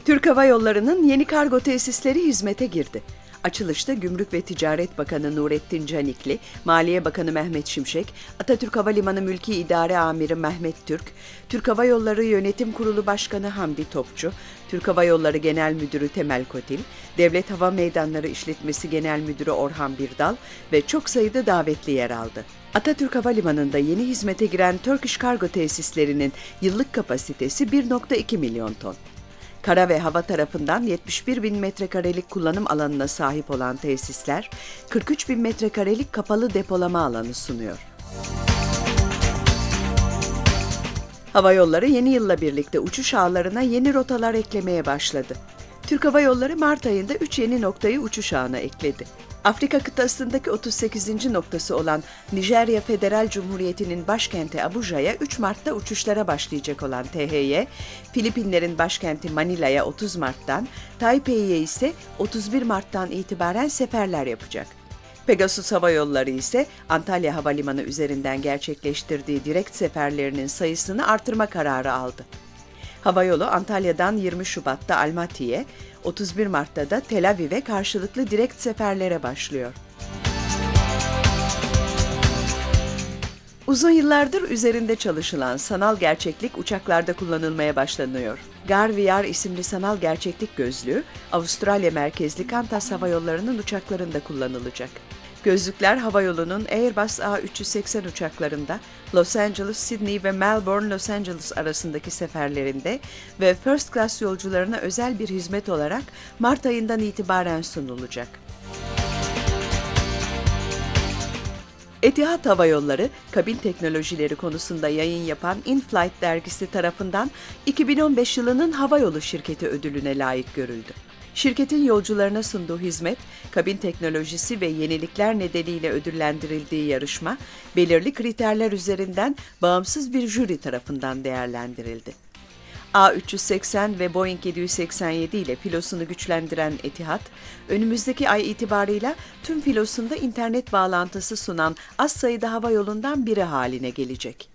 Türk Hava Yolları'nın yeni kargo tesisleri hizmete girdi. Açılışta Gümrük ve Ticaret Bakanı Nurettin Canikli, Maliye Bakanı Mehmet Şimşek, Atatürk Havalimanı Mülki İdare Amiri Mehmet Türk, Türk Hava Yolları Yönetim Kurulu Başkanı Hamdi Topçu, Türk Hava Yolları Genel Müdürü Temel Kotil, Devlet Hava Meydanları İşletmesi Genel Müdürü Orhan Birdal ve çok sayıda davetli yer aldı. Atatürk Havalimanı'nda yeni hizmete giren Turkish Cargo tesislerinin yıllık kapasitesi 1,2 milyon ton. Kara ve hava tarafından 71 bin metrekarelik kullanım alanına sahip olan tesisler, 43 bin metrekarelik kapalı depolama alanı sunuyor. Hava Yolları yeni yılla birlikte uçuş ağlarına yeni rotalar eklemeye başladı. Türk Hava Yolları Mart ayında 3 yeni noktayı uçuş ağına ekledi. Afrika kıtasındaki 38. noktası olan Nijerya Federal Cumhuriyeti'nin başkenti Abuja'ya 3 Mart'ta uçuşlara başlayacak olan THY, Filipinlerin başkenti Manila'ya 30 Mart'tan, Taipei'ye ise 31 Mart'tan itibaren seferler yapacak. Pegasus Hava Yolları ise Antalya Havalimanı üzerinden gerçekleştirdiği direkt seferlerinin sayısını artırma kararı aldı. Havayolu Antalya'dan 20 Şubat'ta Almaty'ye, 31 Mart'ta da Tel Aviv'e karşılıklı direkt seferlere başlıyor. Uzun yıllardır üzerinde çalışılan sanal gerçeklik uçaklarda kullanılmaya başlanıyor. GAR-VR isimli sanal gerçeklik gözlüğü, Avustralya merkezli Qantas Hava Yolları'nın uçaklarında kullanılacak. Gözlükler havayolunun Airbus A380 uçaklarında Los Angeles, Sydney ve Melbourne, Los Angeles arasındaki seferlerinde ve First Class yolcularına özel bir hizmet olarak Mart ayından itibaren sunulacak. Etihad Hava Yolları, kabin teknolojileri konusunda yayın yapan InFlight dergisi tarafından 2015 yılının havayolu şirketi ödülüne layık görüldü. Şirketin yolcularına sunduğu hizmet, kabin teknolojisi ve yenilikler nedeniyle ödüllendirildiği yarışma, belirli kriterler üzerinden bağımsız bir jüri tarafından değerlendirildi. A380 ve Boeing 787 ile filosunu güçlendiren Etihad, önümüzdeki ay itibarıyla tüm filosunda internet bağlantısı sunan az sayıda hava yolundan biri haline gelecek.